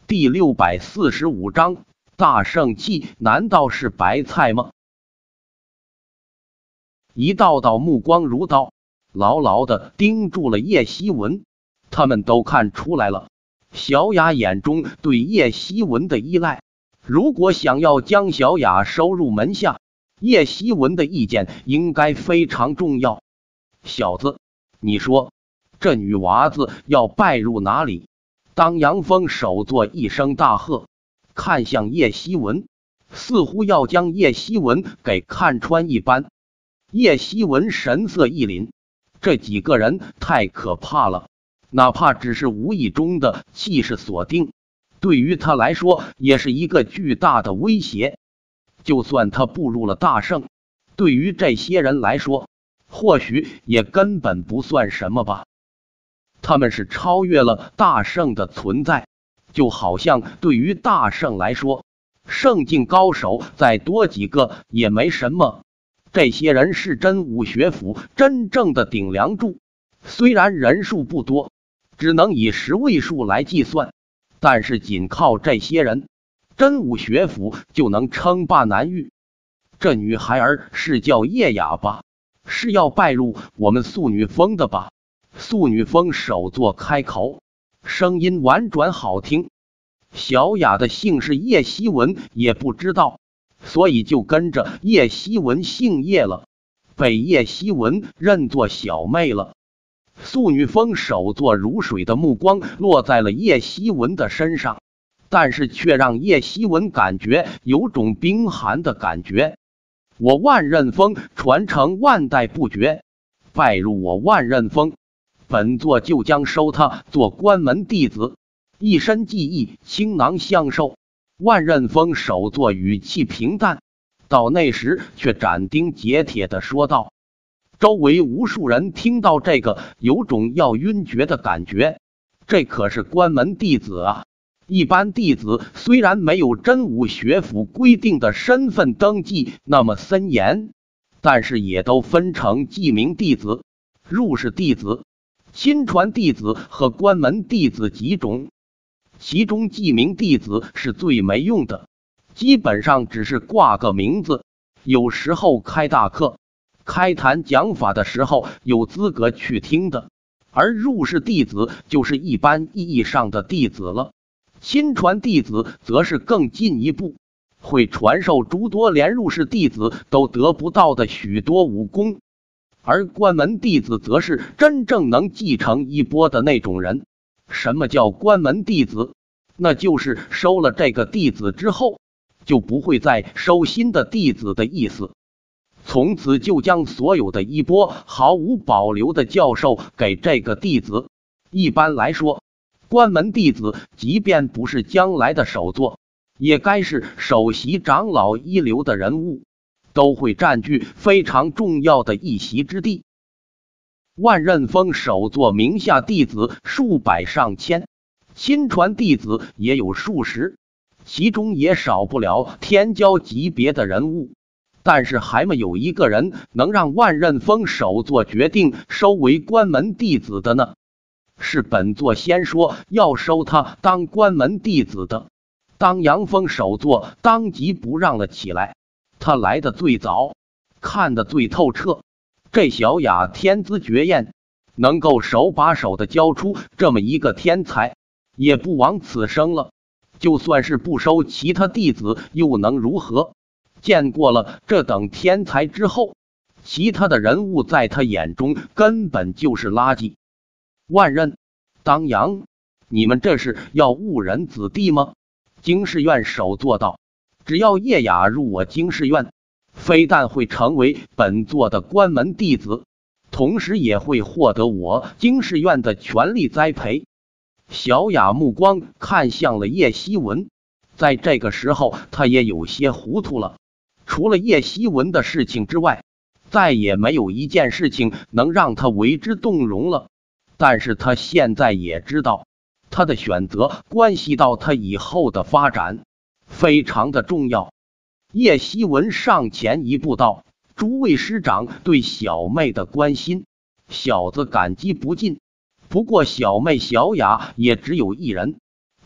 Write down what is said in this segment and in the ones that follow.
第645章，大圣气难道是白菜吗？一道道目光如刀，牢牢地盯住了叶希文。他们都看出来了，小雅眼中对叶希文的依赖。如果想要将小雅收入门下，叶希文的意见应该非常重要。小子，你说这女娃子要拜入哪里？当杨峰手作一声大喝，看向叶希文，似乎要将叶希文给看穿一般。叶希文神色一凛，这几个人太可怕了，哪怕只是无意中的气势锁定，对于他来说也是一个巨大的威胁。就算他步入了大圣，对于这些人来说，或许也根本不算什么吧。他们是超越了大圣的存在，就好像对于大圣来说，圣境高手再多几个也没什么。这些人是真武学府真正的顶梁柱，虽然人数不多，只能以10位数来计算，但是仅靠这些人，真武学府就能称霸南域。这女孩儿是叫叶雅吧？是要拜入我们素女峰的吧？素女峰首座开口，声音婉转好听。小雅的姓氏叶希文也不知道，所以就跟着叶希文姓叶了，被叶希文认作小妹了。素女峰首座如水的目光落在了叶希文的身上，但是却让叶希文感觉有种冰寒的感觉。我万仞峰传承万代不绝，拜入我万仞峰，本座就将收他做关门弟子，一身技艺倾囊相授。万仞峰首座语气平淡，到那时却斩钉截铁地说道。周围无数人听到这个，有种要晕厥的感觉。这可是关门弟子啊！一般弟子虽然没有真武学府规定的身份登记那么森严，但是也都分成记名弟子、入室弟子、亲传弟子和关门弟子几种。其中记名弟子是最没用的，基本上只是挂个名字，有时候开大课、开坛讲法的时候有资格去听的。而入室弟子就是一般意义上的弟子了。亲传弟子则是更进一步，会传授诸多连入室弟子都得不到的许多武功。而关门弟子则是真正能继承衣钵的那种人。什么叫关门弟子？那就是收了这个弟子之后，就不会再收新的弟子的意思。从此就将所有的衣钵毫无保留的教授给这个弟子。一般来说，关门弟子即便不是将来的首座，也该是首席长老一流的人物，都会占据非常重要的一席之地。万仞峰首座名下弟子数百上千，亲传弟子也有数十，其中也少不了天骄级别的人物。但是还没有一个人能让万仞峰首座决定收为关门弟子的呢。是本座先说要收他当关门弟子的，当阳峰首座当即不让了起来。他来的最早，看得最透彻。这小雅天资绝艳，能够手把手的教出这么一个天才，也不枉此生了。就算是不收其他弟子又能如何？见过了这等天才之后，其他的人物在他眼中根本就是垃圾。万仞、当阳，你们这是要误人子弟吗？经世院首座道，只要叶雅入我经世院，非但会成为本座的关门弟子，同时也会获得我经世院的全力栽培。小雅目光看向了叶希文，在这个时候他也有些糊涂了。除了叶希文的事情之外，再也没有一件事情能让他为之动容了。但是他现在也知道，他的选择关系到他以后的发展，非常的重要。叶希文上前一步道：“诸位师长对小妹的关心，小子感激不尽。不过小妹小雅也只有一人，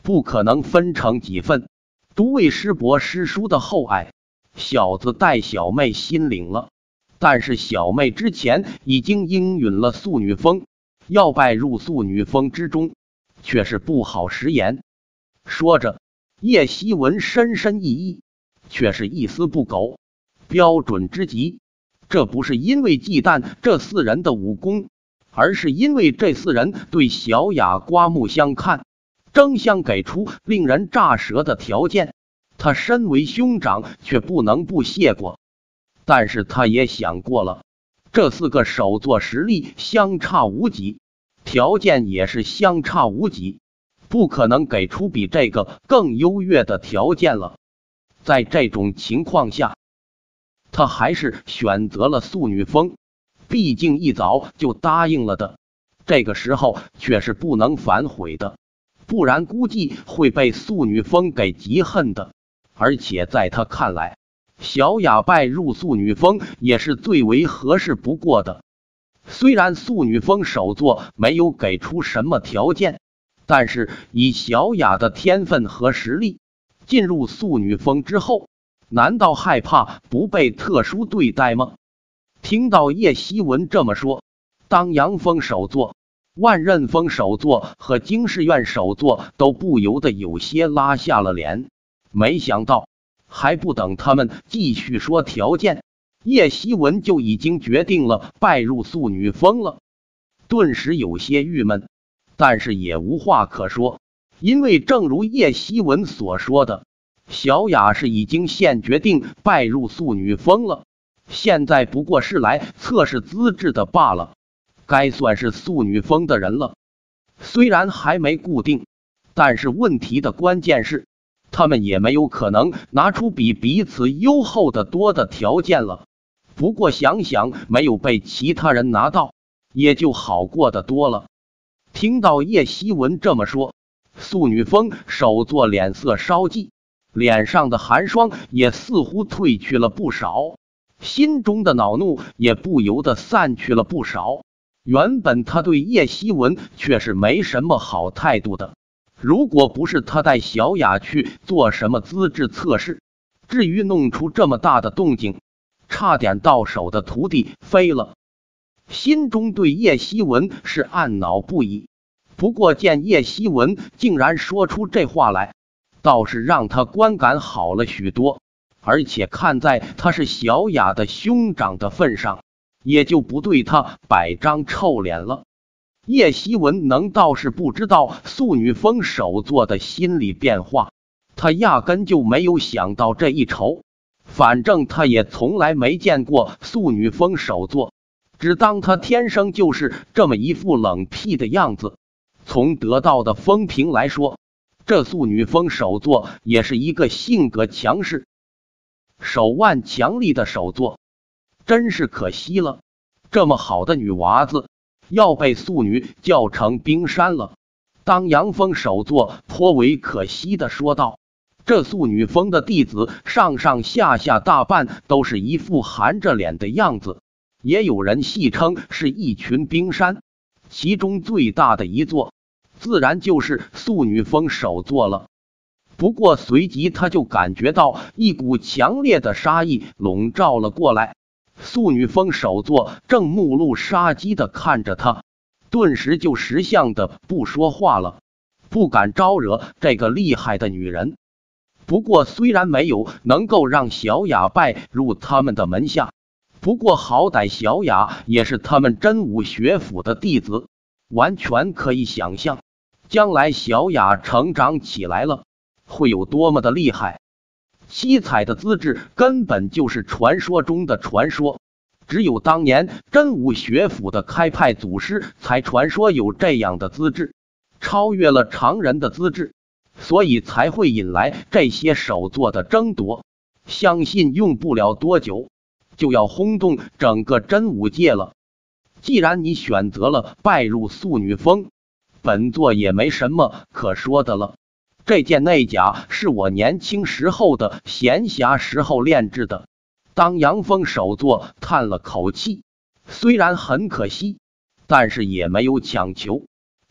不可能分成几份。独为师伯师叔的厚爱，小子待小妹心领了。但是小妹之前已经应允了素女峰，要拜入素女峰之中，却是不好食言。说着，叶希文深深一揖，却是一丝不苟，标准之极。这不是因为忌惮这四人的武功，而是因为这四人对小雅刮目相看，争相给出令人咋舌的条件。他身为兄长，却不能不谢过。但是他也想过了，这四个首座实力相差无几，条件也是相差无几，不可能给出比这个更优越的条件了。在这种情况下，他还是选择了素女峰，毕竟一早就答应了的，这个时候却是不能反悔的，不然估计会被素女峰给嫉恨的。而且在他看来，小雅拜入素女峰也是最为合适不过的。虽然素女峰首座没有给出什么条件，但是以小雅的天分和实力，进入素女峰之后，难道害怕不被特殊对待吗？听到叶希文这么说，当阳峰首座、万仞峰首座和经世院首座都不由得有些拉下了脸。没想到还不等他们继续说条件，叶希文就已经决定了拜入素女峰了。顿时有些郁闷，但是也无话可说，因为正如叶希文所说的，小雅是已经现决定拜入素女峰了，现在不过是来测试资质的罢了，该算是素女峰的人了。虽然还没固定，但是问题的关键是，他们也没有可能拿出比彼此优厚的多的条件了。不过想想没有被其他人拿到，也就好过得多了。听到叶希文这么说，素女峰首座脸色稍霁，脸上的寒霜也似乎褪去了不少，心中的恼怒也不由得散去了不少。原本他对叶希文却是没什么好态度的，如果不是他带小雅去做什么资质测试，至于弄出这么大的动静，差点到手的徒弟飞了，心中对叶希文是暗恼不已。不过见叶希文竟然说出这话来，倒是让他观感好了许多，而且看在他是小雅的兄长的份上，也就不对他摆张臭脸了。叶希文能倒是不知道素女峰首座的心理变化，他压根就没有想到这一筹。反正他也从来没见过素女峰首座，只当他天生就是这么一副冷僻的样子。从得到的风评来说，这素女峰首座也是一个性格强势、手腕强力的首座，真是可惜了，这么好的女娃子要被素女叫成冰山了。当阳峰首座颇为可惜地说道，这素女峰的弟子上上下下大半都是一副含着脸的样子，也有人戏称是一群冰山，其中最大的一座自然就是素女峰首座了。不过随即他就感觉到一股强烈的杀意笼罩了过来，素女峰首座正目露杀机的看着他，顿时就识相的不说话了，不敢招惹这个厉害的女人。不过虽然没有能够让小雅拜入他们的门下，不过好歹小雅也是他们真武学府的弟子，完全可以想象将来小雅成长起来了会有多么的厉害。七彩的资质根本就是传说中的传说，只有当年真武学府的开派祖师才传说有这样的资质，超越了常人的资质，所以才会引来这些首座的争夺。相信用不了多久就要轰动整个真武界了。既然你选择了拜入素女峰，本座也没什么可说的了。这件内甲是我年轻时候的闲暇时候炼制的。当阳峰首座叹了口气，虽然很可惜，但是也没有强求。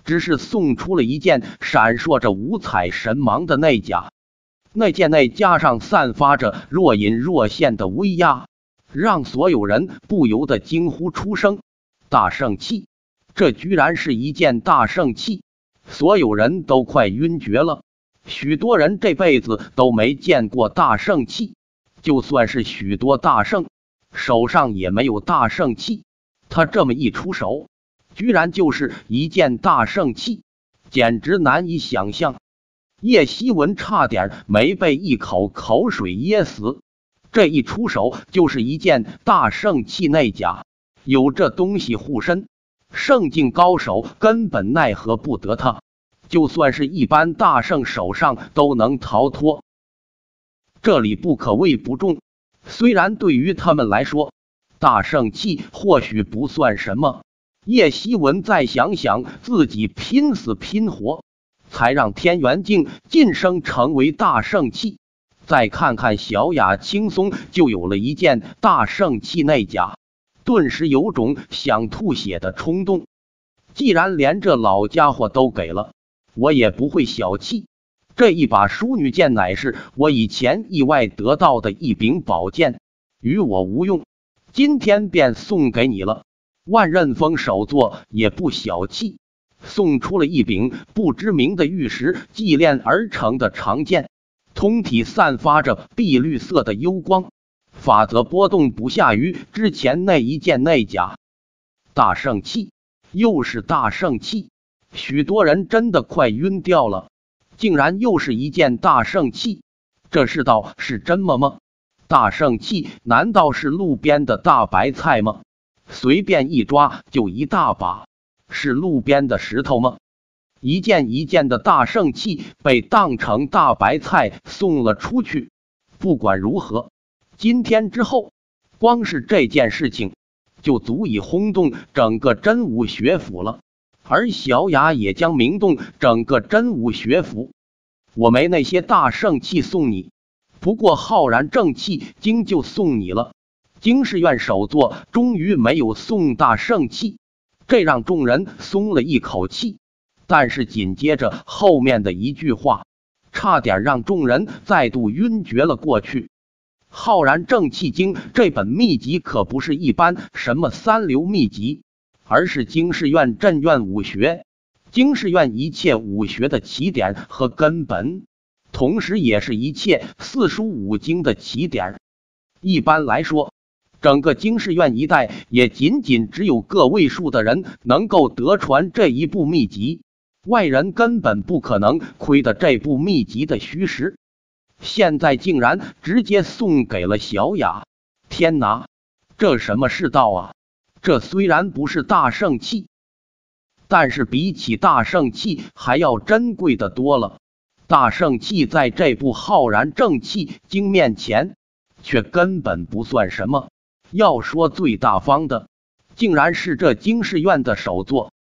只是送出了一件闪烁着五彩神芒的内甲。那件内甲上散发着若隐若现的威压，让所有人不由得惊呼出声：大圣器！这居然是一件大圣器！所有人都快晕厥了。许多人这辈子都没见过大圣器，就算是许多大圣，手上也没有大圣器。他这么一出手，居然就是一件大圣器，简直难以想象。叶希文差点没被一口口水噎死。这一出手就是一件大圣器内甲，有这东西护身，圣境高手根本奈何不得他，就算是一般大圣手上都能逃脱。这里不可谓不重，虽然对于他们来说，大圣器或许不算什么。叶希文再想想自己拼死拼活，才让天元镜晋升成为大圣器，再看看小雅，轻松就有了一件大圣器内甲，顿时有种想吐血的冲动。既然连这老家伙都给了，我也不会小气。这一把淑女剑乃是我以前意外得到的一柄宝剑，与我无用，今天便送给你了。万仞峰首座也不小气，送出了一柄不知名的玉石祭炼而成的长剑，通体散发着碧绿色的幽光，法则波动不下于之前那一件内甲。大圣器，又是大圣器，许多人真的快晕掉了。竟然又是一件大圣器，这世道是真吗？大圣器难道是路边的大白菜吗？随便一抓就一大把，是路边的石头吗？一件一件的大圣器被当成大白菜送了出去。不管如何，今天之后，光是这件事情就足以轰动整个真武学府了，而小雅也将鸣动整个真武学府。我没那些大圣器送你，不过浩然正气经就送你了。京师院首座终于没有送大圣器，这让众人松了一口气。但是紧接着后面的一句话，差点让众人再度晕厥了过去。浩然正气经这本秘籍可不是一般什么三流秘籍，而是京师院镇院武学，京师院一切武学的起点和根本，同时也是一切四书五经的起点。一般来说，整个京师院一带也仅仅只有个位数的人能够得传这一部秘籍，外人根本不可能窥得这部秘籍的虚实。现在竟然直接送给了小雅，天哪，这什么世道啊！这虽然不是大圣器，但是比起大圣器还要珍贵的多了。大圣器在这部浩然正气经面前却根本不算什么。要说最大方的，竟然是这京师院的首座